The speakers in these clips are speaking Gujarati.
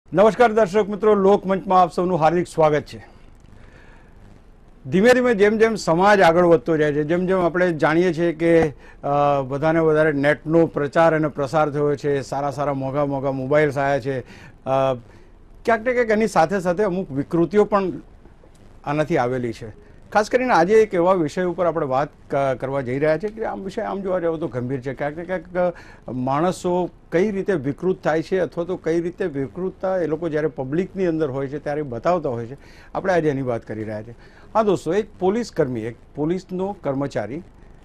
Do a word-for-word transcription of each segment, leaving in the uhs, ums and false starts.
નમસ્કાર દર્શક મિત્રો, લોકમંચમાં આપ સૌનું હાર્દિક સ્વાગત છે। ધીમે ધીમે જેમ જેમ સમાજ આગળ વધતો જાય છે, જેમ જેમ આપણે જાણીએ છીએ કે વધારે વધારે નેટનો પ્રચાર અને પ્રસાર થયો છે, સારા સારા મોંઘા મોંઘા મોબાઈલ્સ આવ્યા છે, ક્યાંક ને ક્યાંક એની સાથે સાથે અમુક વિકૃતિઓ પણ આનાથી આવેલી છે। ખાસ કરીને આજે એક એવા વિષય ઉપર આપણે વાત કરવા જઈ રહ્યા છીએ કે આ વિષય આમ જોવા જાવ તો ગંભીર છે। ક્યાંક ને ક્યાંક માણસો કઈ રીતે વિકૃત થાય છે અથવા તો કઈ રીતે વિકૃતતા એ લોકો જ્યારે પબ્લિકની અંદર હોય છે ત્યારે બતાવતા હોય છે, આપણે આજે એની વાત કરી રહ્યા છીએ। હા દોસ્તો, એક પોલીસ કર્મી, એક પોલીસનો કર્મચારી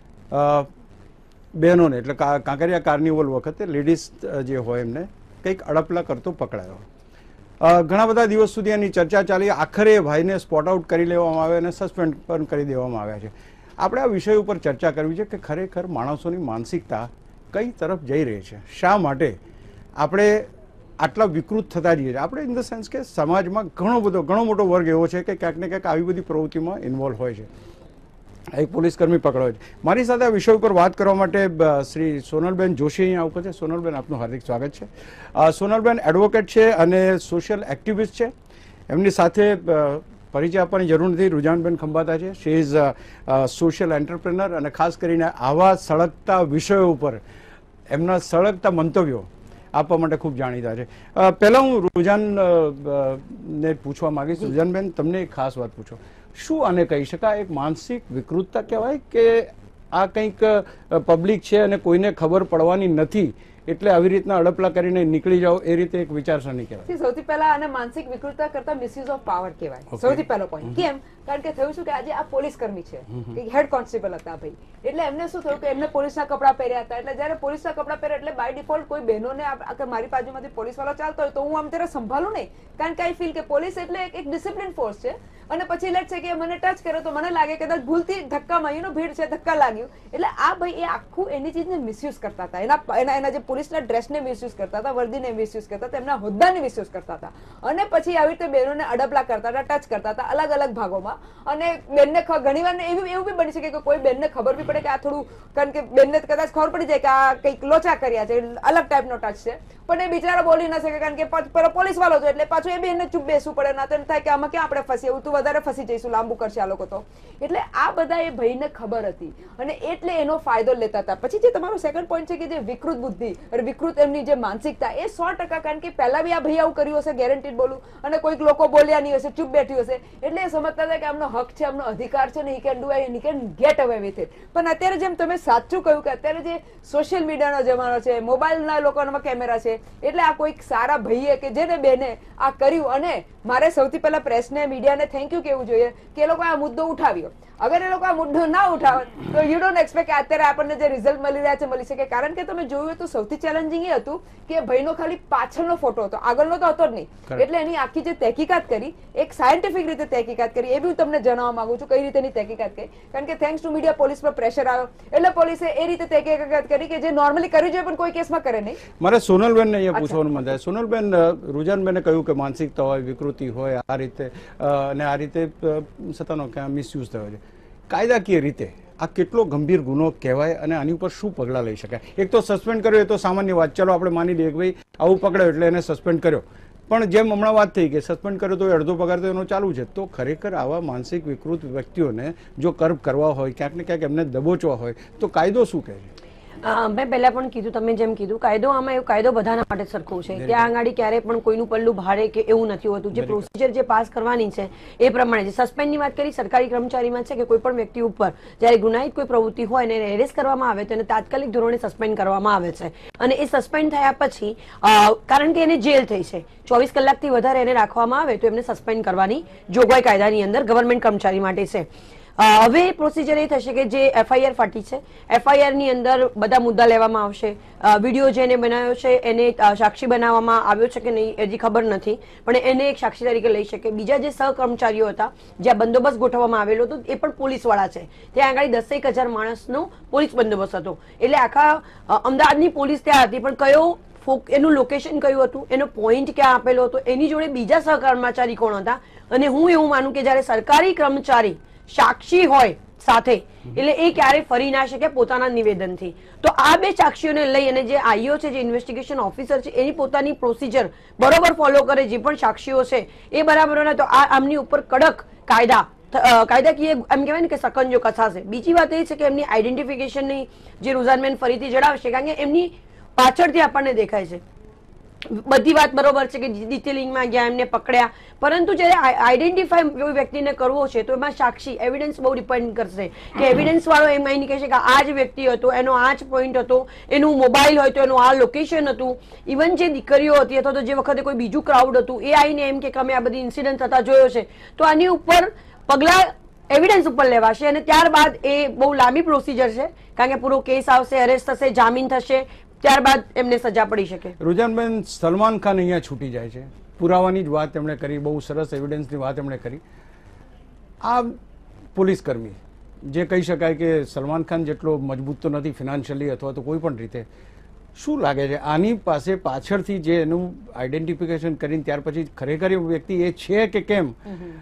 બહેનોને એટલે કાંકરિયા કાર્નિવલ વખતે લેડીઝ જે હોય એમને કંઈક અડપલા કરતો પકડાયો। ઘણા બધા દિવસ સુધી એની ચર્ચા ચાલી, આખરે ભાઈને સ્પોટ આઉટ કરી લેવામાં આવે અને સસ્પેન્ડ પણ કરી દેવામાં આવ્યા છે। આપણે આ વિષય ઉપર ચર્ચા કરવી છે કે ખરેખર માણસોની માનસિકતા કઈ તરફ જઈ રહી છે, શા માટે આપણે આટલા વિકૃત થતા જઈએ છીએ। આપણે ઇન ધ સેન્સ કે સમાજમાં ઘણો બધો ઘણો મોટો વર્ગ એવો છે કે ક્યાંક ને ક્યાંક આવી બધી પ્રવૃત્તિમાં ઇન્વોલ્વ હોય છે। એક પોલીસકર્મી પકડાયો છે। મારી સાથે આ વિષય ઉપર વાત કરવા માટે શ્રી સોનલબેન જોશી અહીંયા ઉપર છે। સોનલબેન, આપનું હાર્દિક સ્વાગત છે। સોનલબેન એડવોકેટ છે અને સોશિયલ એક્ટિવિસ્ટ છે। એમની સાથે પરિચય આપવાની જરૂર નથી, રુઝાનબેન ખંભાતા છે। શી ઇઝ સોશિયલ એન્ટરપ્રેનર અને ખાસ કરીને આવા સળગતા વિષયો ઉપર એમના સળગતા મંતવ્યો આપવા માટે ખૂબ જાણીતા છે। પહેલાં હું રુઝાન ને પૂછવા માંગીશ, રુઝાનબેન તમને એક ખાસ વાત પૂછો, શું આને કહી શકાય? એક માનસિક વિકૃતતા કહેવાય કે આ કંઈક પબ્લિક છે અને કોઈને ખબર પડવાની નથી એટલે આવી રીતના અડપલા કરીને નીકળી જાઓ, એ રીતે એક વિચારસરણી કહેવાય? સૌથી પહેલા આને માનસિક વિકૃતતા કરતા મિસયુઝ ઓફ પાવર કહેવાય, સૌથી પહેલો પોઈન્ટ। કેમ? કારણ કે થયું શું કે આજે આ પોલીસ કર્મી છે, હેડ કોન્સ્ટેબલ હતા ભાઈ, એટલે એમને શું થયું કે એમને પોલીસના કપડા પહેર્યા હતા, એટલે જયારે પોલીસના કપડા પહેર્યા એટલે બાય ડિફોલ્ટ કોઈ બહેનોને મારી બાજુમાંથી પોલીસ વાળો ચાલતો હોય તો હું આમ ત્યારે સંભાળું નહીં, કારણ કે આઈ ફીલ કે પોલીસ એટલે એક ડિસિપ્લિન ફોર્સ છે અને પછી લેટ છે કે મને ટચ કરે તો મને લાગે કદાચ ભૂલથી ધક્કામાં યુ નો ભીડ છે ધક્કા લાગ્યું, એટલે આ ભાઈ એ આખું એની ચીજને મિસયુઝ કરતા હતા, એના એના એના જે પોલીસના ડ્રેસને મિસયુઝ કરતા હતા, વર્દીને મિસયુઝ કરતા હતા, એમના હોદ્દાને મિસયુઝ કરતા હતા અને પછી આવી રીતે બહેનોને અડપલા કરતા હતા, ટચ કરતા હતા અલગ અલગ ભાગોમાં। અને બેનને ઘણી વાર એવું એવું બી બની શકે કે કોઈ બેનને ખબર બી પડે કે આ થોડું, કારણ કે બેનને કદાચ ખબર પડી જાય કે આ કંઈક લોચા કર્યા છે, અલગ ટાઈપનો ટચ છે, પણ એ બિચારા બોલી ન શકે કારણ કે પોલીસ વાળો છે એટલે પાછું એ બેનને ચૂપ બેસવું પડે, ના તો એમ થાય કે આમાં ક્યાં આપણે ફસી, એવું તું વધારે ફસી જઈશું, લાંબુ કરશે આ લોકો તો। એટલે આ બધા એ ભાઈને ખબર હતી અને એટલે એનો ફાયદો લેતા હતા। પછી જે તમારો સેકન્ડ પોઈન્ટ છે કે જે વિકૃત બુદ્ધિ અને વિકૃત એમની જે માનસિકતા, એ સો ટકા, કારણ કે પહેલા બી આ ભાઈ આવું કર્યું હશે, ગેરંટીડ બોલું, અને કોઈક લોકો બોલ્યા નહીં હશે, ચૂપ બેઠી હશે, એટલે એ સમજતા હતા કે આમનો હક છે, આમનો અધિકાર છે ને he can do he can get away with it. પણ અત્યારે જેમ તમે સાચું કહ્યું કે અત્યારે જે સોશિયલ મીડિયાનો જમાનો છે, મોબાઈલના લોકોના કેમેરા છે, એટલે આ કોઈક સારા ભાઈએ કે જેને બેને આ કર્યું, અને મારે સૌથી પહેલા પ્રેસને મીડિયાને થેન્ક યુ કહેવું જોઈએ કે એ લોકો આ મુદ્દો ઉઠાવ્યો। અગર એ લોકો આ મુદ્દો ના ઉઠાવે તો યુ ડોન્ટ એક્સપેક્ટ કે અત્યારે આપણને જે રિઝલ્ટ મળી રહ્યા છે મળી શકે, કારણ કે તમે જોયું તો સૌથી ચેલેન્જિંગ એ હતું કે ભાઈનો ખાલી પાછળનો ફોટો હતો, આગળનો તો હતો જ નહીં, એટલે એની આખી જે તહેકીકાત કરી, એક સાયન્ટિફિક રીતે તહેકીકાત કરી, એ બી હું તમને જણાવવા માંગુ છું કઈ રીતે એની તહેકીકાત કરી, કારણ કે થેન્ક્સ ટુ મીડિયા પોલીસ પર પ્રેશર આવ્યો એટલે પોલીસે એ રીતે તહેકીકાત કરી કે જે નોર્મલી કરવી જોઈએ પણ કોઈ કેસમાં કરે નહીં। મારે સોનલબેન ને અહીંયા પૂછવાનું મન થાય, સોનલબેન, રુઝાનબેને કહ્યું કે માનસિકતા હોય, વિકૃતિ હોય, આ રીતે અને આ રીતે સત્તાનો મિસયુઝ થયો છે, કાયદાકીય રીતે આ કેટલો ગંભીર ગુનો કહેવાય અને આની ઉપર શું પગલાં લઈ શકાય? એક તો સસ્પેન્ડ કર્યો એ તો સામાન્ય વાત, ચલો આપણે માની લઈએ કે ભાઈ આવું પકડાયો એટલે એને સસ્પેન્ડ કર્યો, પણ જેમ હમણાં વાત થઈ કે સસ્પેન્ડ કર્યો તો અડધો પગાર તો એનો ચાલુ છે, તો ખરેખર આવા માનસિક વિકૃત વ્યક્તિઓને જો કર્બ કરવા હોય, ક્યાંક ને ક્યાંક એમને દબોચવા હોય તો કાયદો શું કહે છે? મેં પહેલા પણ કીધું, તમે જેમ કીધું, કાયદો આમાં એવું કાયદો બધાના માટે સરખો છે, ત્યાં આગળ ક્યારેય પણ કોઈનું પલ્લું ભારે કે એવું નથી હોતું, જે પ્રોસિજર જે પાસ કરવાની છે એ પ્રમાણે છે। સસ્પેન્ડની વાત કરી, સરકારી કર્મચારીમાં છે કે કોઈ પણ વ્યક્તિ ઉપર જ્યારે ગુનાહિત કોઈ પ્રવૃત્તિ હોય ને એને એરેસ્ટ કરવામાં આવે તો એને તાત્કાલિક ધોરણે સસ્પેન્ડ કરવામાં આવે છે, અને એ સસ્પેન્ડ થયા પછી કારણ કે એને જેલ થઈ છે, ચોવીસ કલાકથી વધારે એને રાખવામાં આવે તો એમને સસ્પેન્ડ કરવાની જોગવાઈ કાયદાની અંદર ગવર્મેન્ટ કર્મચારી માટે છે। હવે પ્રોસિજર એ થશે કે જે એફઆઈઆર ફાટી છે, એફઆઈઆર ની અંદર બધા મુદ્દા લેવામાં આવશે, વિડીયો જેને બનાવ્યો છે એને સાક્ષી બનાવવામાં આવ્યો છે કે નહીં હજી ખબર નથી, પણ એને એક સાક્ષી તરીકે લઈ શકે। બીજા જે સહકર્મચારીઓ હતા જ્યાં બંદોબસ્ત ગોઠવવામાં આવેલો હતો એ પણ પોલીસ વાળા છે, ત્યાં આગળ દસેક હજાર માણસનો પોલીસ બંદોબસ્ત હતો, એટલે આખા અમદાવાદની પોલીસ ત્યાં હતી, પણ કયો એનું લોકેશન કયું હતું, એનો પોઈન્ટ ક્યાં આપેલો હતો, એની જોડે બીજા સહકર્મચારી કોણ હતા, અને હું એવું માનું કે જયારે સરકારી કર્મચારી સાક્ષી હોય સાથે, એટલે એ ક્યારે ફરી ના શકે પોતાના નિવેદનથી. તો આ બે સાક્ષીઓને લઈ અને જે આઈઓ છે, જે ઇન્વેસ્ટિગેશન ઓફિસર છે, એની પોતાની પ્રોસિજર બરોબર ફોલો કરે, જે પણ સાક્ષીઓ છે એ બરાબર હોય તો આ આમની ઉપર કડક કાયદા કાયદાકીય એમ કહેવાય ને કે સકંજો કસાશે. બીજી વાત એ છે કે એમની આઈડેન્ટિફિકેશનની જે રુઝાનબેન ફરીથી જણાવશે, કારણ કે એમની પાછળથી આપણને દેખાય છે બધી વાત બરોબર છે કે ડિટેલિંગમાં ગયા, એમને પકડ્યા, પરંતુ જ્યારે આઈડેન્ટિફાય કોઈ વ્યક્તિને કરવો છે તો એમાં સાક્ષી એવિડન્સ બહુ ડિપેન્ડ કરશે કે એવિડન્સ વાળો એમ અહીં કહેશે કે આ જ વ્યક્તિ હતો, એનો આ જ પોઈન્ટ હતો, એનું મોબાઈલ હોય તો એનું આ લોકેશન હતું. ઇવન જે દીકરીઓ હતી અથવા તો જે વખતે કોઈ બીજું ક્રાઉડ હતું એ આવીને એમ કે અમે આ બધી ઇન્સિડન્ટ થતા જોયો છે, તો આની ઉપર પગલા એવિડન્સ ઉપર લેવાશે અને ત્યારબાદ એ બહુ લાંબી પ્રોસિજર છે, કારણ કે પૂરો કેસ આવશે, અરેસ્ટ થશે, જામીન થશે, ત્યારબાદ એમને સજા પડી શકે. રુઝાનબેન, સલમાન ખાન અહીંયા છૂટી જાય છે, પુરાવાની જ વાત એમણે કરી, બહુ સરસ એવિડન્સની વાત એમણે કરી. આ પોલીસ કર્મી જે કહી શકાય કે સલમાન ખાન જેટલો મજબૂત તો નથી ફિનાન્શિયલી અથવા તો કોઈ પણ રીતે, શું લાગે છે આની પાસે પાછળથી જે એનું આઈડેન્ટિફિકેશન કરીને ત્યાર પછી ખરેખર એ વ્યક્તિ એ છે કે કેમ,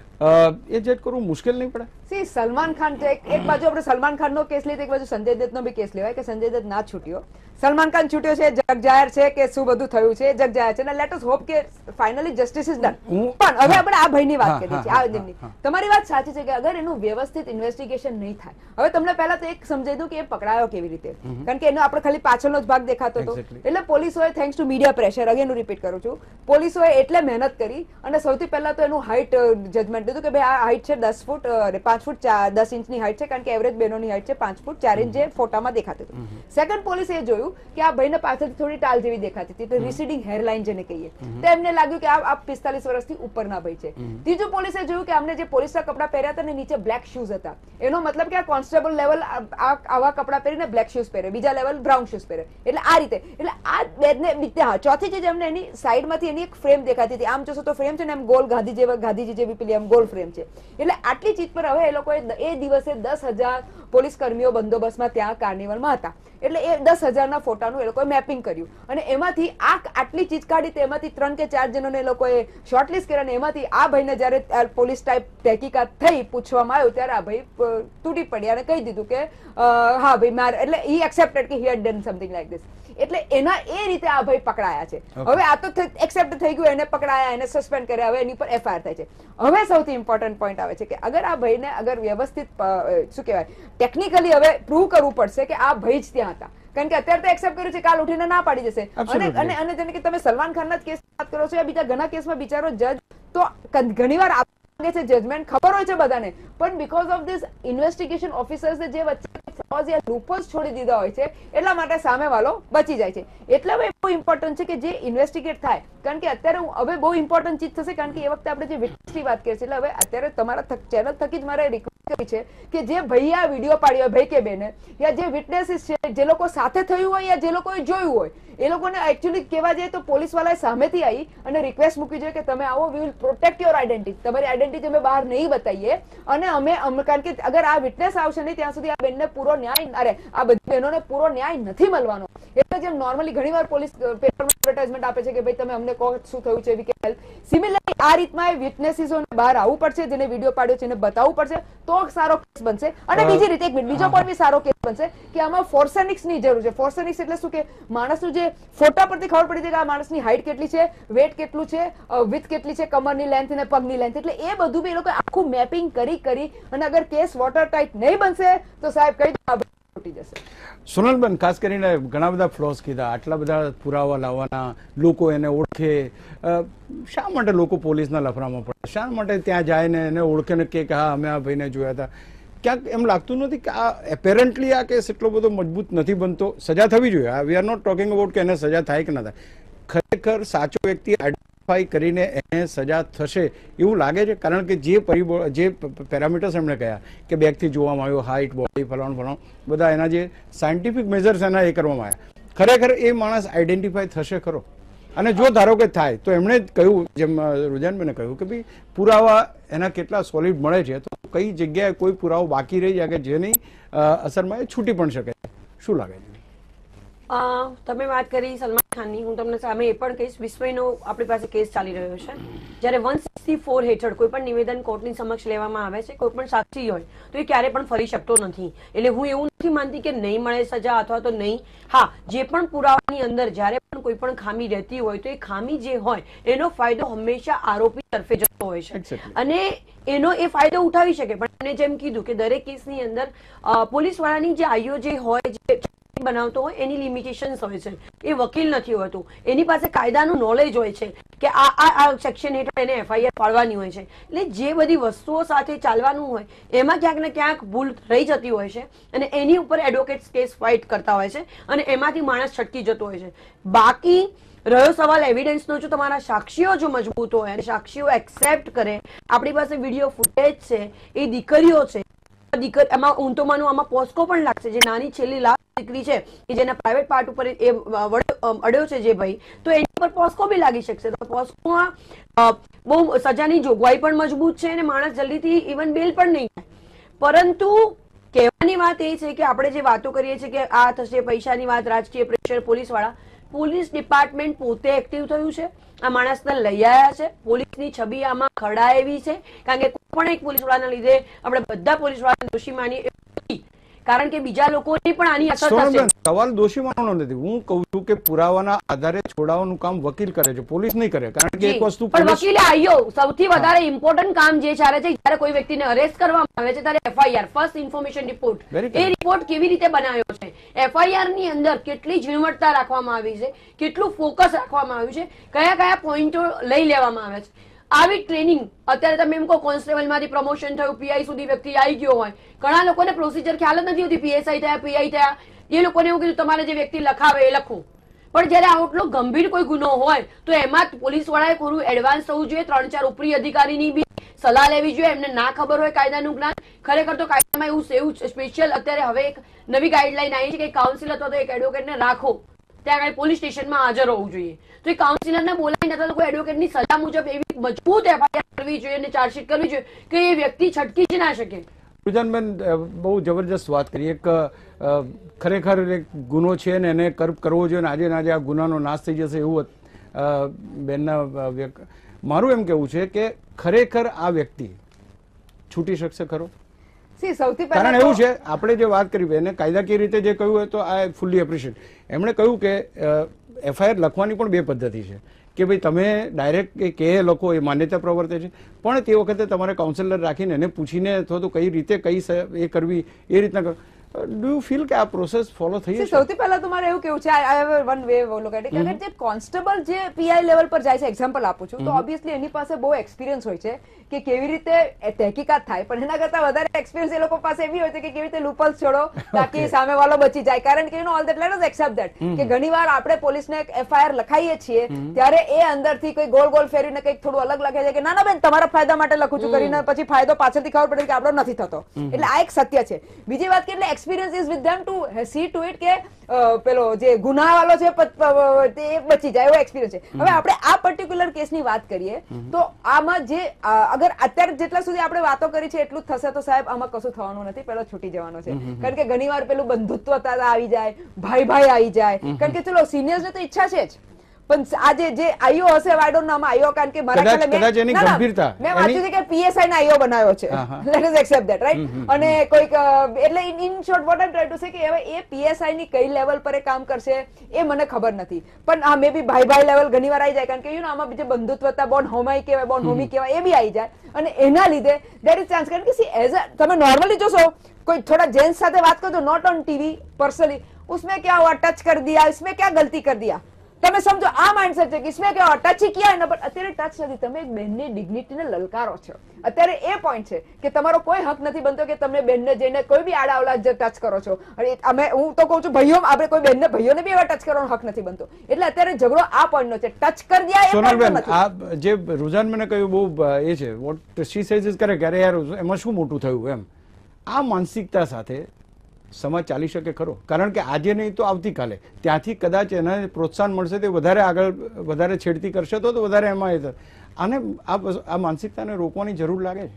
એ જજ કરવું મુશ્કેલ નહીં પડે? સી સલમાન ખાન એક બાજુ આપણે સલમાન ખાન નો કેસ લઈએ, એક બાજુ સંજય દત્ત નો બી કેસ લેવાય કે સંજય દત્ત ના છૂટ્યો, સલમાન ખાન છૂટ્યો છે, જગ જાહેર છે કે શું બધું થયું છે, જગ જાહેર છે, લેટ અસ હોપ કે ફાઇનલી જસ્ટિસ ઇઝ ડન. પણ હવે આપણે આ ભાઈની વાત કરીએ છીએ, આ જેમની તમારી વાત સાચી છે કે અગર એનું વ્યવસ્થિત ઇન્વેસ્ટિગેશન નહીં થાય, હવે તમને પહેલા તો એક સમજાઈ દઉં કે એ પકડાયો કેવી રીતે, કારણ કે એનો આપણે ખાલી પાછળનો જ ભાગ દેખાતો હતો. એટલે પોલીસોએ thanks to media pressure, again હું રિપીટ કરું છું, પોલીસોએ એટલે મહેનત કરી અને સૌથી પહેલા તો એનું હાઈટ જજમેન્ટ દીધું કે ભાઈ આ હાઈટ છે દસ ફૂટ પાંચ ફૂટ દસ ઇંચની હાઈટ છે, કારણ કે એવરેજ બહેનોની હાઈટ છે પાંચ ફૂટ ચાર ઇંચ જે ફોટામાં દેખાતું હતું. સેકન્ડ પોલીસે એ જોયું કે આ ભાઈને પાછળથી થોડી ટાલ જેવી દેખાતી હતી, એટલે રિસીડિંગ હેરલાઇન જેને કહીએ, તો એમને લાગ્યું કે આ પિસ્તાલીસ વર્ષથી ઉપરના ભાઈ છે. ત્રીજું પોલીસે જોયું કે અમને જે પોલીસના કપડા પહેર્યા હતા ને નીચે બ્લેક શૂઝ હતા, એનો મતલબ કે આ કોન્સ્ટેબલ લેવલ આવા કપડા પહેરીને બ્લેક શૂઝ પહેરે, બીજા લેવલ બ્રાઉન શૂઝ પહેરે, એટલે આ રીતે. એટલે આ બેને ચોથી ચીજ એમને એની સાઈડમાંથી એની એક ફ્રેમ દેખાતી હતી, આમ જોશો તો ફ્રેમ છે ને એમ ગોલ ગાંધી જેવા ગાંધીજી જેવી પેલી આમ ગોલ ફ્રેમ છે. એટલે આટલી ચીજ પર હવે એ લોકોએ એ દિવસે દસ હજાર પોલીસ કર્મીઓ બંદોબસ્તમાં ત્યાં કાર્નિવલમાં હતા, એટલે એ દસ હજારના ફોટાનું એ લોકોએ મેપિંગ કર્યું અને એમાંથી આ આટલી ચીજ કાઢી, તેમાંથી ત્રણ કે ચાર જણોને એ લોકોએ શોર્ટલિસ્ટ કર્યા અને એમાંથી આ ભાઈને જયારે પોલીસ ટાઈપ તહેકીકાત થઈ, પૂછવામાં આવ્યું ત્યારે આ ભાઈ તૂટી પડ્યા અને કહી દીધું કે હા ભાઈ મારે, એટલે હી એક્સેપ્ટેડ કે he had done something like this. એટલે એના એ રીતે આ ભાઈ પકડાયા છે. હવે આ તો એક્સેપ્ટ થઈ ગયું, એને પકડાયા, એને સસ્પેન્ડ કર્યા, હવે એની પર એફઆઈઆર થાય છે. હવે સૌથી ઇમ્પોર્ટન્ટ પોઈન્ટ આવે છે કે અગર આ ભાઈને અગર વ્યવસ્થિત શું કહેવાય ટેકનિકલી હવે પ્રૂવ કરવું પડશે કે આ ભાઈ જ ત્યાં હતા, કારણ કે અત્યારે તો એક્સેપ્ટ કર્યું છે, કાલ ઉઠીને ના પાડી જશે. અને અને જેને કે તમે સલમાન ખાનના જ કેસ વાત કરો છો, યા બીજા ઘણા કેસમાં બિચારો જજ તો ઘણીવાર આપે છે જજમેન્ટ, ખબર હોય છે બધાને, પણ because of this investigation officers જે વચ્ચે લૂપહોલ્સ છોડી દીધા હોય છે, એટલા માટે સામેવાળો બચી જાય છે. એટલે હવે બહુ ઇમ્પોર્ટન્ટ છે કે જે ઇન્વેસ્ટિગેટ થાય, કારણ કે અત્યારે હવે બહુ ઇમ્પોર્ટન્ટ ચીજ થશે, કારણ કે એ વખતે આપણે જે વિટનેસની વાત કરીએ છીએ, એટલે હવે અત્યારે તમારા ચેનલ થકી જ મારે રિક્વેસ્ટ કરી છે કે જે ભાઈ આ વિડીયો પાડ્યો ભાઈ કે બેને, યા જે વિટનેસીસ છે, જે લોકો સાથે થયું હોય યા જે લોકોએ જોયું હોય, એ લોકોને એકચ્યુઅલી કહેવા જઈએ તો પોલીસ વાળાએ સામેથી આવી અને રિક્વેસ્ટ મૂકી જોઈએ કે તમે આવો, we will protect your identity, તમારી આઈડેન્ટિટી અમે બહાર નહીં બતાવીએ અને અમે, કારણ કે અગર આ વિટનેસ આવશે નહીં ત્યાં સુધી આ બેનને પૂરો ન્યાય, અરે આ બધી બહેનોને પૂરો ન્યાય નથી મળવાનો. એટલે જેમ નોર્મલી ઘણીવાર પોલીસ પેપરમાં એડવર્ટાઇઝમેન્ટ આપે છે કે ભાઈ તમે અમને કહો શું થયું છે, વી કેન હેલ્પ, સિમિલરલી આ રીતમાં વિટનેસીસોને બહાર આવવું પડશે, જેને વિડીયો પાડ્યો છે એને બતાવવું પડશે, તો સારો કેસ બનશે. અને બીજી રીતે એક મિનિટ, બીજો પણ બી સારો કેસ બનશે કે આમાં ફોર્સેનિક્સ ની જરૂર છે. ફોર્સેનિક્સ એટલે શું કે માણસનું જે ફોટા પરથી ખબર પડી જાય કે આ માણસની હાઈટ કેટલી છે, વેટ કેટલું છે, વિથ કેટલી છે, કમરની લેન્થ અને પગની લેન્થ, એટલે એ બધું બી એ લોકો આખું મેપિંગ કરી કરી અને અગર કેસ વોટર ટાઈટ નહીં બનશે તો સાહેબ કઈ તૂટી જશે. સોનલબેન, ખાસ કરીને ઘણા બધા ફ્લોસ કીધા, આટલા બધા પુરાવા લાવવાના, લોકો એને ઓળખે, શા માટે લોકો પોલીસના લફરામાં પડે, શા માટે ત્યાં જાય ને એને ઓળખે ને કે હા અમે આ ભાઈને જોયા હતા? ક્યાંક એમ લાગતું નથી કે આ એપેરન્ટલી આ કેસ એટલો બધો મજબૂત નથી બનતો? સજા થવી જોઈએ, we are not talking about કે એને સજા થાય કે ના થાય, ખરેખર સાચો વ્યક્તિ આઈડેન્ટિફાઈ કરીને એને સજા થશે એવું લાગે છે? કારણ કે જે પરિબળ, જે પેરામીટર્સ એમણે કહ્યા કે બેગથી જોવામાં આવ્યો, હાઈટ, બોડી, ફલાણું ફલાણું, બધા એના જે સાયન્ટિફિક મેજર્સ એના એ કરવામાં આવ્યા, ખરેખર એ માણસ આઈડેન્ટિફાઈ થશે ખરો? અને જો ધારો કે થાય તો એમણે જ કહ્યું, જેમ રુઝાનબેને કહ્યું કે ભાઈ પુરાવા એના કેટલા સોલિડ મળે છે, તો કઈ જગ્યાએ કોઈ પુરાવો બાકી રહી જાય કે જેની અસરમાં એ છૂટી પણ શકે, શું લાગે છે? તમે વાત કરી સલમાન ખાનની, હું તમને સામે એ પણ કહીશ, વિસ્મયનો આપણી પાસે કેસ ચાલી રહ્યો છે, જ્યારે વન સિક્સટી સિક્સટી ફોર હેઠળ કોઈ પણ નિવેદન કોર્ટની સમક્ષ લેવામાં આવે છે, કોઈ પણ સાક્ષી હોય તો એ ક્યારે પણ ફરી શકતો નથી. એટલે હું એવું નથી માનતી કે નહીં મળે સજા અથવા તો નહીં. હા, જે પણ પુરાવાની અંદર જ્યારે પણ કોઈ પણ ખામી રહેતી હોય તો એ ખામી જે હોય એનો ફાયદો હંમેશા આરોપી તરફે જતો હોય છે અને એનો એ ફાયદો ઉઠાવી શકે. પણ મેં જેમ કીધું કે દરેક કેસની અંદર પોલીસ વાળાની જે આઈઓ જે હોય જે બનાવતો હોય એની લિમિટેશન્સ હોય છે. એ વકીલ નથી હોતું, એની પાસે કાયદાનું નોલેજ હોય છે કે આ આ સેક્શન હેઠળ એને એફઆઈઆર પાડવાની હોય છે. એટલે જે બધી વસ્તુઓ સાથે ચાલવાનું હોય એમાં ક્યાંક ને ક્યાંક ભૂલ રહી જતી હોય છે અને એની ઉપર એડવોકેટ્સ કેસ ફાઇટ કરતા હોય છે અને એમાંથી માણસ છટકી જતો હોય છે. બાકી રહ્યો સવાલ એવિડન્સનો, જો તમારા સાક્ષીઓ જો મજબૂત હોય અને સાક્ષીઓ એક્સેપ્ટ કરે, આપણી પાસે વિડીયો ફૂટેજ છે, એ દીકરીઓ છે, દીકરી એમાં હું તો માનું આમાં પોસ્કો પણ લાગશે. જે નાની છેલ્લી લાસ્ટ દીકરી છે કે જેના પ્રાઇવેટ પાર્ટ ઉપર એ અડ્યો છે જે ભાઈ, તો એની પર પોસ્કો બી લાગી શકશે. તો પોસ્કોમાં બહુ સજાની જોગવાઈ પણ મજબૂત છે અને માણસ જલ્દીથી ઇવન બેલ પણ નહીં થાય. પરંતુ કહેવાની વાત એ છે કે આપણે જે વાતો કરીએ છીએ કે આ થશે પૈસાની વાત, રાજકીય પ્રેશર, પોલીસ વાળા, પોલીસ ડિપાર્ટમેન્ટ પોતે એક્ટિવ થયું છે. આ માણસને લઈ આવ્યા છે. પોલીસની છબી આમાં ખડા એવી છે કારણ કે કોઈ પણ એક પોલીસ વાળાના લીધે આપણે બધા પોલીસ વાળાને દોષી માનીએ, કારણ કે બીજા લોકોને પણ આની અસર થશે. સવાલ દોષી માનવાનો નથી. હું કહું છું કે પુરાવાના આધારે છોડાવવાનું કામ વકીલ કરે છે, પોલીસ નહીં કરે. કારણ કે એક વસ્તુ પણ વકીલે આઈઓ સૌથી વધારે ઇમ્પોર્ટન્ટ કામ જે ચાલે છે, જ્યારે કોઈ વ્યક્તિને અરેસ્ટ કરવામાં આવે છે ત્યારે એફઆઈઆર, ફર્સ્ટ ઇન્ફોર્મેશન રિપોર્ટ, એ રિપોર્ટ કેવી રીતે બનાવ્યો છે, એફઆઈઆર ની અંદર કેટલી ઝીણવટતા રાખવામાં આવી છે, કેટલું ફોકસ રાખવામાં આવ્યું છે, કયા કયા પોઈન્ટો લઈ લેવામાં આવે છે. આવી ટ્રેનિંગ અત્યારે તમે એમ કહો કોન્સ્ટેબલ માંથી પ્રમોશન થયું, પીઆઈ સુધી વ્યક્તિ આવી ગયો હોય, ઘણા લોકોને પ્રોસિજર ખ્યાલ જ નથી હોતી. પીએસઆઈ થયા, પીઆઈ થયા, એ લોકોને એવું કીધું તમારે જે વ્યક્તિ લખાવે એ લખવું. પણ જયારે આટલો ગંભીર કોઈ ગુનો હોય તો એમાં પોલીસ વાળાએ થોડું એડવાન્સ થવું જોઈએ. ત્રણ ચાર ઉપરી અધિકારીની બી સલાહ લેવી જોઈએ. એમને ના ખબર હોય કાયદાનું જ્ઞાન, ખરેખર તો કાયદામાં એવું એવું સ્પેશિયલ અત્યારે હવે એક નવી ગાઈડલાઈન આવી છે કે કાઉન્સિલ અથવા તો એક એડવોકેટને રાખો, ત્યાં આગળ પોલીસ સ્ટેશનમાં હાજર હોવું જોઈએ. તો એ કાઉન્સિલરને બોલાવીને અથવા તો કોઈ એડવોકેટની સલાહ મુજબ એવી મજબૂત એફઆઈઆર કરવી જોઈએ અને ચાર્જશીટ કરવી જોઈએ કે એ વ્યક્તિ છટકી જ ના શકે. રુઝાનબેન, બહુ જબરજસ્ત વાત કરી. એક ખરેખર એક ગુનો છે ને એને કર્બ કરવો જોઈએ ને આજે ને આજે આ ગુનાનો નાશ થઈ જશે એવું બેનના મારું એમ કેવું છે કે ખરેખર આ વ્યક્તિ છૂટી શકશે ખરો? સૌથી કારણ એવું છે, આપણે જે વાત કરી એને કાયદાકીય રીતે જે કહ્યું હોય તો આઈ ફુલ્લી એપ્રિશિએટ. એમણે કહ્યું કે એફઆઈઆર લખવાની પણ બે પદ્ધતિ છે કે ભાઈ તમે ડાયરેક્ટ એ કહે લખો એ માન્યતા પ્રવર્તે છે, પણ તે વખતે તમારે કાઉન્સિલર રાખીને એને પૂછીને અથવા તો કઈ રીતે કઈ એ કરવી એ રીતના. ડુ યુ ફીલ કે આ પ્રોસેસ ફોલો થઈ છે? સૌથી પહેલા તો મારે એવું કેવું છે, આઈ હેવ વન વે બોલો કે જે કોન્સ્ટેબલ જે પીઆઈ લેવલ પર જાય છે, એક્ઝામ્પલ આપું છું, તો ઓબ્વિયસલી એની પાસે બહુ એક્સપિરિયન્સ હોય છે કે કેવી રીતે તહેકીકાત થાય, પણ એના કરતા વધારે એક્સપિરિયન્સ એ લોકો પાસે એવી હોય છે કે કેવી રીતે લૂપલ્સ છોડો તાકી સામે વાળો બચી જાય. કારણ કે you know all that, let us accept that કે ઘણીવાર આપણે પોલીસને એફઆઈઆર લખાઈએ છીએ ત્યારે એ અંદરથી કોઈ ગોળ ગોળ ફેરીને કંઈક થોડું અલગ લખે છે કે ના ના બેન તમારા ફાયદા માટે લખું છું કરીને પછી ફાયદો પાછળથી ખબર પડે કે આપણો નથી થતો. એટલે આ એક સત્ય છે. બીજી વાત કે એટલે experience is with them to see to it કે પેલો જે ગુના વાળો છે તે બચી જાય, એવો એક્સપિરિયન્સ છે. હવે આપણે આ પર્ટિક્યુલર કેસની વાત કરીએ તો આમાં જે અગર અત્યારે જેટલા સુધી આપણે વાતો કરી છે એટલું જ થશે તો સાહેબ આમાં કશું થવાનું નથી, પેલો છૂટી જવાનો છે. કારણ કે ઘણીવાર પેલું બંધુત્વતા આવી જાય, ભાઈ ભાઈ આવી જાય, કારણ કે ચલો સિનિયર્સ ને તો ઈચ્છા છે જ, પણ આજે જે આઈઓ હશે આઈ ડોન્ટ નો આમાં આઈઓ, કારણ કે મારા ખ્યાલે મેં વાંચ્યું છે કે પીએસઆઈ ના આઈઓ બનાવ્યો છે, let us accept that, right. અને કોઈક એટલે in short what I try to say કે હવે એ પીએસઆઈ ની કઈ લેવલ પર એ કામ કરશે એ મને ખબર નથી, પણ હા મે બી ભાઈ ભાઈ લેવલ ઘણીવાર આવી જાય, કારણ કે યુ નો આમાં જે બંધુત્વતા બોન્ડ હોમાઈ કહેવાય, બોન્ડ હોમી કહેવાય, એ બી આવી જાય અને એના લીધે દેર ઇઝ ચાન્સ. કારણ કે સી એઝ અ તમે નોર્મલી જોશો કોઈ થોડા જેન્ટ્સ સાથે વાત કરો, નોટ ઓન ટીવી પર્સનલી, उसमें क्या हुआ, टच कर दिया, इसमें क्या गलती कर दिया, તમે સમજો આ માઇન્ડસેટ છે કે इसमें क्या हुआ, टच ही किया है ना. પણ અત્યારે ટચ નથી, તમે એક બેનની ડિગ્નિટીને લલકારો છો. અત્યારે એ પોઈન્ટ છે કે તમારો કોઈ હક નથી બનતો કે તમે બેનને જઈને કોઈ બી આડા અવળા ટચ કરો છો. અને અમે હું તો કહું છું ભાઈઓ, આપણે કોઈ બેનને ભાઈઓને બી એવા ટચ કરવાનો હક નથી બનતો. એટલે અત્યારે ઝઘડો આ પોઈન્ટ નો છે, ટચ કરી દિયા એ પોઈન્ટ નથી. આ જે રુઝાન મને કહ્યું બહુ એ છે, what she says is correct. અરે યાર એમાં શું મોટું થયું એમ, આ માનસિકતા સાથે સમાજ ચાલી શકે ખરો? કારણ કે આજે નહીં તો આવતીકાલે ત્યાંથી કદાચ એને પ્રોત્સાહન મળશે, તે વધારે આગળ વધારે છેડતી કરશે તો વધારે એમાં આને આ માનસિકતાને રોકવાની જરૂર લાગે છે.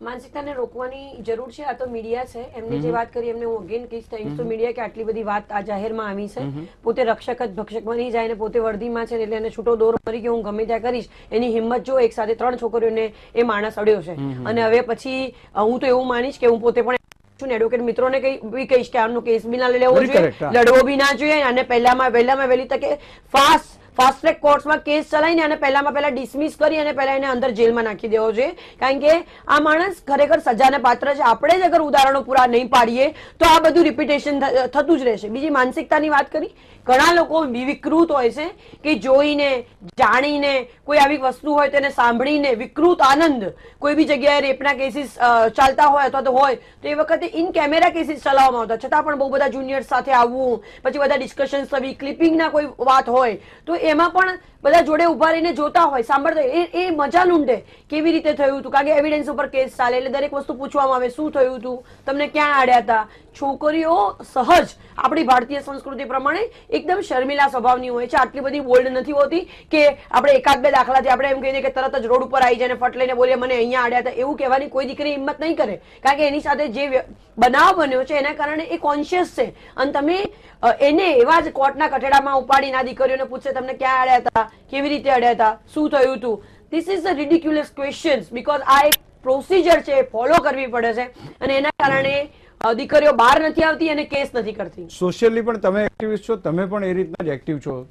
માનસિકતાને રોકવાની જરૂર છે. આ તો મીડિયા છે, એમની જે વાત કરી એમને હું અગેન કહીશ થેન્ક્સ ટુ મીડિયા કે આટલી બધી વાત આ જાહેરમાં આવી છે. પોતે રક્ષક જ ભક્ષક બની જાય ને પોતે વર્દીમાં છે એટલે એને છૂટો દોર મરી ગયો હું ગમે ત્યાં કરીશ એની હિંમત જો એક સાથે ત્રણ છોકરીઓને એ માણસ અડ્યો છે. અને હવે પછી હું તો એવું માનીશ કે હું પોતે પણ એડવોકેટ મિત્રોને કઈ બી કહીશ કે આનો કેસ બી ના લેવો જોઈએ, લડવો બી ના જોઈએ અને પહેલામાં વહેલામાં વહેલી તકે ફાસ્ટ ફાસ્ટ ટ્રેક કોર્ટ્સમાં કેસ ચલાવીને અને પહેલામાં પહેલા ડિસમિસ કરી અને પહેલા એને અંદર જેલમાં નાખી દેવો જોઈએ. કારણ કે આ માણસ ખરેખર સજાને પાત્ર છે. આપણે જ અગર ઉદાહરણો પૂરા નહીં પાડીએ તો આ બધું રિપીટેશન થતું જ રહેશે. બીજી માનસિકતાની વાત કરી, ઘણા લોકો વિકૃત હોય છે કે જોઈને જાણીને કોઈ આવી વસ્તુ હોય તેને સાંભળીને વિકૃત આનંદ કોઈ બી જગ્યાએ રેપના કેસીસ ચાલતા હોય અથવા તો હોય તો એ વખતે ઇન કેમેરા કેસીસ ચલાવવામાં આવતા છતાં પણ બહુ બધા જુનિયર્સ સાથે આવવું, પછી બધા ડિસ્કશન્સ થવી, ક્લિપિંગના કોઈ વાત હોય તો એમાં પણ બધા જોડે ઉભા રહીને જોતા હોય, સાંભળતા હોય, એ એ મજા લૂંટે કેવી રીતે થયું હતું. કારણ કે એવિડન્સ ઉપર કેસ ચાલે એટલે દરેક વસ્તુ પૂછવામાં આવે, શું થયું હતું, તમને ક્યાં આડ્યા હતા. છોકરીઓ સહજ આપણી ભારતીય સંસ્કૃતિ પ્રમાણે એકદમ શર્મિલા સ્વભાવની હોય છે, આટલી બધી બોલ્ડ નથી હોતી કે આપણે એકાદ બે દાખલાથી આપણે એમ કહીએ કે તરત જ રોડ ઉપર આવી જાય ફટ લઈને બોલીએ મને અહીંયા આડ્યા હતા. એવું કહેવાની કોઈ દીકરી હિંમત નહીં કરે કારણ કે એની સાથે જે બનાવ બન્યો છે એના કારણે એ કોન્શિયસ છે અને તમે એને એવા જ કોર્ટના કઠેડામાં ઉપાડીને આ દીકરીઓને પૂછશે તમને ક્યાં આડ્યા હતા, કેવી રીતે અડ્યા હતા, શું થયું હતું. This is the ridiculous questions because આ એક પ્રોસિજર છે, ફોલો કરવી પડે છે અને એના કારણે દીકરીઓ બહાર નથી આવતી અને કેસ નથી કરતી. સોશિયલી પણ તમે એક્ટિવિસ્ટ છો, તમે પણ એ રીતના જ એક્ટિવ છો.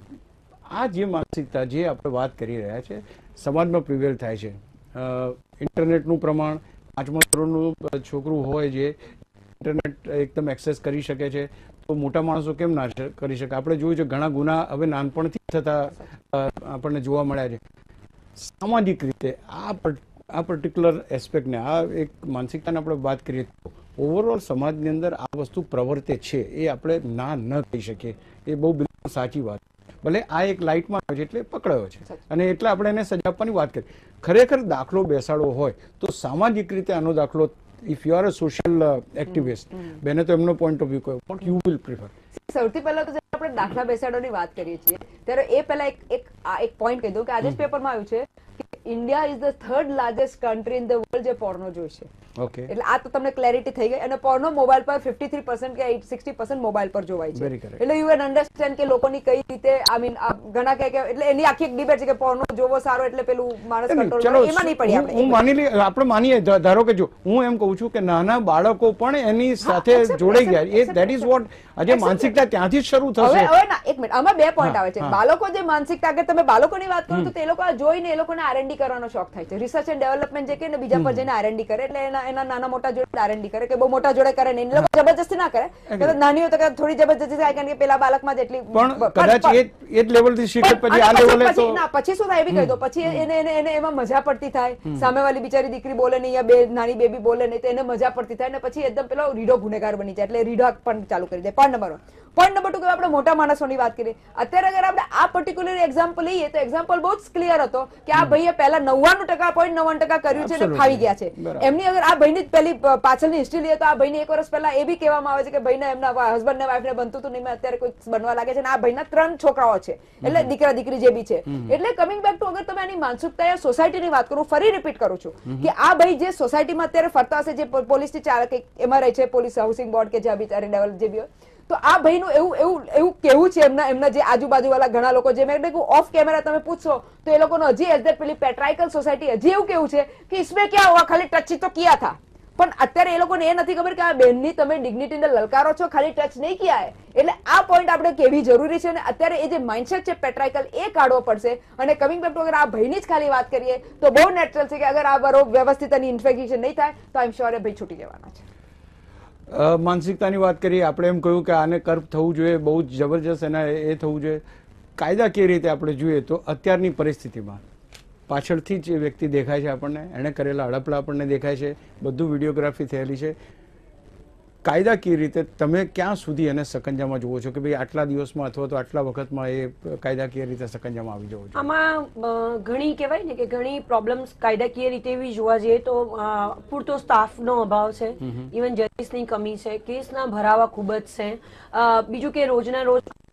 આ જે માનસિકતા જે આપણે વાત કરી રહ્યા છે સમાજમાં પ્રિવેલ થાય છે. ઇન્ટરનેટનું પ્રમાણ, પાંચમા ધોરણનું છોકરું હોય જે ઇન્ટરનેટ એકદમ એક્સેસ કરી શકે છે તો મોટા માણસો કેમ ના કરી શકે. આપણે જોયું છે ઘણા ગુના હવે નાનપણથી થતા આપણને જોવા મળ્યા છે. સામાજિક રીતે આ આ પર્ટિક્યુલર એસ્પેક્ટને આ એક માનસિકતાને આપણે વાત કરીએ તો ઓવરઓલ સમાજની અંદર આ વસ્તુ પ્રવર્તે છે એ આપણે ના ન કહી શકીએ. એ બહુ બિલકુલ સાચી વાત. ભલે આ એક લાઇટમાં આવે છે એટલે પકડાયો છે અને એટલે આપણે એને સજા આપવાની વાત કરી. ખરેખર દાખલો બેસાડવો હોય તો સામાજિક રીતે આનો દાખલો if you are a social activist બેને તો એમનો પોઈન્ટ ઓફ વ્યૂ કહ્યો વોટ યુ વિલ પ્રિફર. સૌથી પહેલા તો આપણે દાખલા બેસાડવાની વાત કરીએ છીએ ત્યારે એ પહેલા એક એક એક પોઈન્ટ કહી દઉં કે આજે જ પેપરમાં આવ્યું છે કે India is the third largest country in the world જે પોર્નો જોઈશે. ઓકે, એટલે આ તો તમને ક્લેરિટી થઈ ગઈ. અને પોર્નો મોબાઈલ પર ફિફ્ટી થ્રી પર્સન્ટ કે સિક્સટી પર્સન્ટ મોબાઈલ પર જોવાય છે. એટલે યુ કેન અન્ડરસ્ટેન્ડ કે લોકોની કઈ રીતે આઈ મીન ઘણા કહે કે એટલે એની આખી એક ડિબેટ છે કે પોર્નો જોવો સારો એટલે પેલું માણસ કંટ્રોલ કરે. એમાં નહીં પડી આપણે. હું માની લઈ આપણે માનીએ ધારો કે જો હું એમ કહું છું કે નાના બાળકો પણ એની સાથે જોડાઈ ગયા. એ ધેટ ઇઝ વોટ આજે માનસિકતા ત્યાંથી જ શરૂ થશે. હવે ના એક મિનિટ આમાં બે પોઈન્ટ આવે છે. બાળકો જે માનસિકતા અગર તમે બાળકોની વાત કરો તો તે લોકો આ જોઈને એ લોકોને આરએનડી કરવાનો શોખ થાય છે. રિસર્ચ એન્ડ ડેવલપમેન્ટ જે કે ને બીજા પર જઈને આરએનડી કરે એટલે એના એના નાના મોટા જોડે આરએનડી કરે કે બહુ મોટા જોડે કરે નહીં. એ લોકો જબરજસ્તી ના કરે. નાની હોય તો થોડી જબરજસ્તી થાય કારણ કે પેલા બાળકમાં જેટલી પણ કદાચ એ એ લેવલ થી શીખે પછી આ લેવલે તો ના પછી શું થાય એવી કહી દો પછી એને એને એને એમાં મજા પડતી થાય. સામેવાળી બિચારી દીકરી બોલે નહીં યા બે નાની બેબી બોલે નહીં તો એને મજા પડતી થાય ને પછી એકદમ પેલો રીઢો ગુનેગાર બની જાય એટલે રીઢો પણ ચાલુ કરી દે. Point number one. Point number two કે આપણે મોટા માણસોની વાત કરીએ. અત્યારે અગર આપણે આ પર્ટિક્યુલર એક્ઝામ્પલ લઈએ તો એક્ઝામ્પલ બહુ જ ક્લિયર હતો કે આ ભાઈએ પહેલા નવ્વાણું ટકા પોઈન્ટ નવ્વાણું ટકા કર્યું છે અને ફાવી ગયા છે. એમની અગર આ ભાઈની પહેલી પાછળની હિસ્ટ્રી લઈએ તો આ ભાઈને એક વર્ષ પહેલા એ બી કહેવામાં આવે છે કે ભાઈને એમના હસબન્ડ ને વાઈફ ને બનતું હતું નહીં અત્યારે કોઈ બનવા લાગે છે અને આ ભાઈના ત્રણ છોકરાઓ છે એટલે દીકરા દીકરી જે બી છે. એટલે કમિંગ બેક ટુ અગર તમે આની માનસિકતા યા સોસાયટીની વાત કરું ફરી રિપીટ કરું છું કે આ ભાઈ જે સોસાયટીમાં અત્યારે ફરતા હશે જે પોલીસની ચાલક એમાં રહે છે પોલીસ હાઉસિંગ બોર્ડ કે જ્યાં બિચારી ડેવલપ જે બી હોય તો આ ભાઈનું એવું એવું એવું કેવું છે એમના એમના જે આજુબાજુ વાળા ઘણા લોકો જે મેં ઓફ કેમેરા તમે પૂછશો તો એ લોકોનો હજી એઝ ધેટ પેલી પેટ્રાઇકલ સોસાયટી હજી એવું કેવું છે કે इसमें क्या हुआ ખાલી ટચ તો કિયા था. પણ અત્યારે એ લોકોને એ નથી ખબર કે આ બેનની તમે ડિગ્નિટીને લલકારો છો ખાલી ટચ નહીં કિયા હે. એટલે આ પોઈન્ટ આપણે કેવી જરૂરી છે અને અત્યારે એ જે માઇન્ડસેટ છે પેટ્રાઇકલ એ કાઢવો પડશે. અને કમિંગ બેક ટુ અગર આ ભાઈની જ ખાલી વાત કરીએ તો બહુ નેચરલ છે કે અગર આ બરોબર વ્યવસ્થિત એની ઇન્ફેક્શન નહીં થાય તો આઈ એમ શ્યોર એ ભાઈ છૂટી જવાના છે. માનસિકતાની વાત કરીએ આપણે એમ કહ્યું કે આને કર્વ થવું જોઈએ બહુ જ જબરજસ્ત એના એ થવું જોઈએ. કાયદાકીય રીતે આપણે જોઈએ તો અત્યારની પરિસ્થિતિમાં પાછળથી જ એ વ્યક્તિ દેખાય છે આપણને, એણે કરેલા હડપલા આપણને દેખાય છે, બધું વિડીયોગ્રાફી થયેલી છે. કાયદાકીય રીતે તમે ક્યાં સુધી એને સકંજામાં જુઓ છો કે ભાઈ આટલા દિવસમાં અથવા તો આટલા વખતમાં એ કાયદાકીય રીતે સકંજામાં આવી જવો જોઈએ? આમાં ઘણી કહેવાય ને કે ઘણી પ્રોબ્લેમ્સ કાયદાકીય રીતે એવી જોવા જઈએ તો પૂરતો સ્ટાફનો અભાવ છે, ઇવન જજીસની કમી છે, કેસના ભરાવા ખૂબ જ છે. બીજું કે રોજના રોજ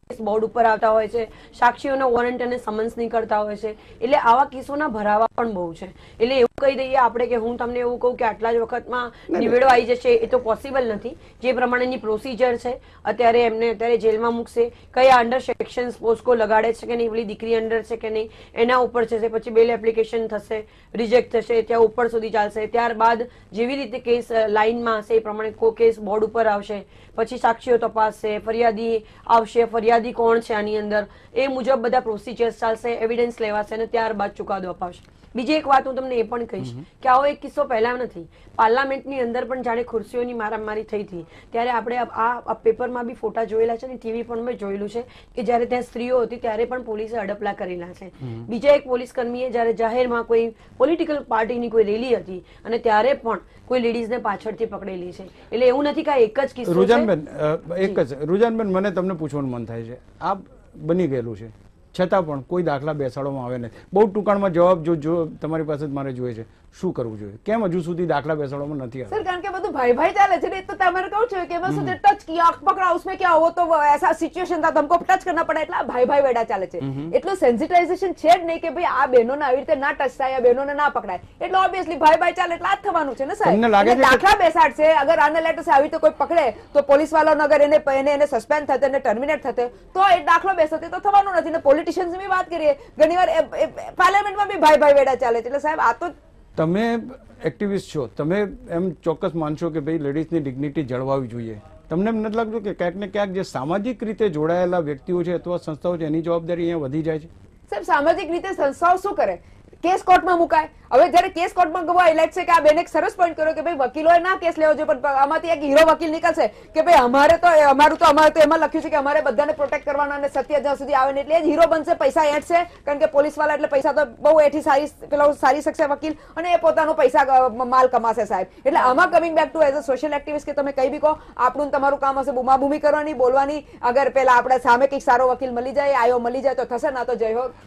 કેસ બોર્ડ ઉપર આવતા હોય છે, સાક્ષીઓના વોરંટ અને સમન્સ નીકળતા હોય છે, એટલે આવા કેસોના ભરાવા પણ બહુ છે. એટલે એવું કહી દઈએ આપણે કે હું તમને એવું કહું કે આટલા જ વખતમાં નિવેડો આવી જશે એ તો પોસિબલ નથી. જે પ્રમાણેની પ્રોસિજર છે અત્યારે એમને અત્યારે જેલમાં મૂકશે, કયા અંડર સેક્શન પોસ્કો લગાડે છે કે નહીં, પેલી દીકરી અંડર છે કે નહીં, એના ઉપર છે. પછી બેલ એપ્લિકેશન થશે, રિજેક્ટ થશે, ત્યાં ઉપર સુધી ચાલશે. ત્યારબાદ જેવી રીતે કેસ લાઇનમાં હશે એ પ્રમાણે કો કેસ બોર્ડ ઉપર આવશે. પછી સાક્ષીઓ તપાસશે, ફરિયાદી આવશે, ફરિયાદી કોણ છે આની અંદર, એ મુજબ બધા પ્રોસિજર્સ ચાલશે, એવિડન્સ લેવાશે અને ત્યારબાદ ચુકાદો અપાવશે. બીજી એક વાત હું તમને એ પણ કહીશ કે આવો એક કિસ્સો પહેલા નથી, પાર્લામેન્ટની અંદર પણ જાણે ખુરશીઓની મારામારી થઈ હતી ત્યારે આપણે આ પેપરમાં બી ફોટા જોયેલા છે અને ટીવી પણ મેં જોયેલું છે કે જ્યારે ત્યાં સ્ત્રીઓ હતી ત્યારે પણ પોલીસે અડપલા કરેલા છે. બીજા એક પોલીસ કર્મીએ જ્યારે જાહેરમાં કોઈ પોલિટિકલ પાર્ટીની કોઈ રેલી હતી અને ત્યારે પણ કોઈ લેડીઝને પાછળથી પકડેલી છે. એટલે એવું નથી કે એક જ કિસ્સો છે. રુજાનબેન એક જ રુજાનબેન મને તમને પૂછવાનું મન થાય છે, આ બની ગયેલું છે છતાં પણ કોઈ દાખલા બેસાડવામાં આવે નથી. બહુ ટૂંકાણમાં જવાબ જો જો તમારી પાસે જ મારે જોઈએ છે, શું કરવું જોઈએ? કેમ હજુ સુધી દાખલા બેસાડવામાં નથી આવ્યા? सर कारण के બધું ભાઈ ભાઈ ચાલે છે ને, તો તમારે કહું છું કે એમાં શું ટચ કિયા આંખ પકડા उसमें क्या हो तो ऐसा सिचुएशन था हमको टच करना पड़ा એટલે ભાઈ ભાઈ વેડા ચાલે છે. એટલું સેન્સિટાઇઝેશન છે જ નહીં કે ભાઈ આ બહેનોને આવી રીતે ના ટચ થાય, આ બહેનોને ના પકડાય. એટલે ઓબ્વિયસલી ભાઈ ભાઈ ચાલે એટલે આ જ થવાનું છે ને સાહેબ. દાખલા બેસાડશે, અગર આને લેટર સે આવી તો કોઈ પકડે તો પોલીસ વાળાનો અગર એને એને એને સસ્પેન્ડ થતે એને ટર્મિનેટ થતે તો એ દાખલો બેસતે તો થવાનું નથી ને. પોલિટિશિયન્સ ની વાત કરીએ ઘણીવાર પાર્લામેન્ટમાં બી ભાઈ ભાઈ વેડા ચાલે છે. એટલે સાહેબ આ તો તમે એક્ટિવિસ્ટ છો, તમે એમ ચોક્કસ માનશો કે ભાઈ લેડીઝની ડિગ્નિટી જળવાવી જોઈએ. તમને એમ નથી લાગતું કે ક્યાંક ને ક્યાંક જે સામાજિક રીતે જોડાયેલા વ્યક્તિઓ છે અથવા સંસ્થાઓ છે એની જવાબદારી અહીંયા વધી જાય છે? સાહેબ સામાજિક રીતે સંસ્થાઓ શું કરે? કેસ કોર્ટમાં મુકાય. હવે જયારે કેસ કોર્ટમાં ગવા હાઇલાઇટ છે કે આ બેને એક સરસ પોઈન્ટ કર્યો કે ભાઈ વકીલોએ ના કેસ લેવો જોઈએ, પણ આમાંથી એક હીરો વકીલ નીકળશે કે ભાઈ અમારે તો અમારું તો અમારે તો એમાં લખ્યું છે કે અમારે બધાને પ્રોટેક્ટ કરવાના અને સત્ય જ્યાં સુધી આવે ને એટલે જ હીરો બનશે, પૈસા એઠશે. કારણ કે પોલીસ વાળા એટલે પૈસા તો બહુ એઠી સારી પેલો સારી શકશે વકીલ અને એ પોતાનો પૈસા માલ કમાશે સાહેબ. એટલે આમાં coming back to as a social activist કે તમે કઈ બી કહો આપણું તમારું કામ હશે બૂમાબૂમી કરવાની, બોલવાની. અગર પેલા આપણે સામે કંઈક સારો વકીલ મળી જાય, આયો મળી જાય તો થશે, ના તો જય હો.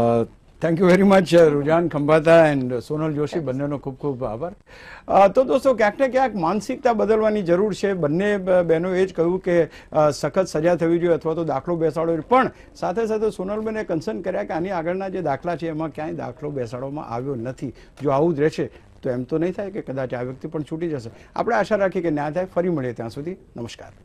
Thank you very much Rujan Khambhata and Sonal Joshi, બંનેનો ખૂબ ખૂબ આભાર. તો દોસ્તો ક્યાંક ને ક્યાંક માનસિકતા બદલવાની જરૂર છે. બંને બહેનો એ જ કહ્યું કે સખત સજા થવી જોઈએ અથવા તો દાખલો બેસાડવો જોઈએ, પણ સાથે સાથે સોનલબેને કન્સર્ન કર્યા કે આની આગળના જે દાખલા છે એમાં ક્યાંય દાખલો બેસાડવામાં આવ્યો નથી. જો આવું જ રહેશે તો એમ તો નહીં થાય કે કદાચ આ વ્યક્તિ પણ છૂટી જશે. આપણે આશા રાખીએ કે ન્યાય થાય. ફરી મળીએ, ત્યાં સુધી નમસ્કાર.